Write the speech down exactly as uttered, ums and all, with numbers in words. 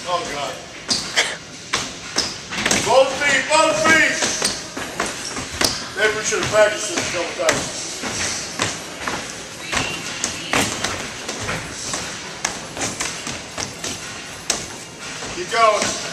Oh, God. Both feet, both feet. Maybe we should have practiced this a couple times. Keep going.